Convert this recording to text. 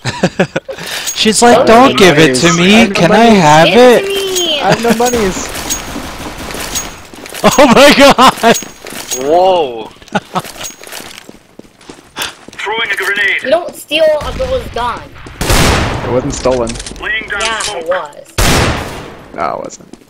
She's like, don't give it to me. Can I have it? I have no monies. Oh my god! Whoa! Throwing a grenade. You don't steal a girl's gun. It wasn't stolen. Laying down Yeah, smoke. it was. No, it wasn't.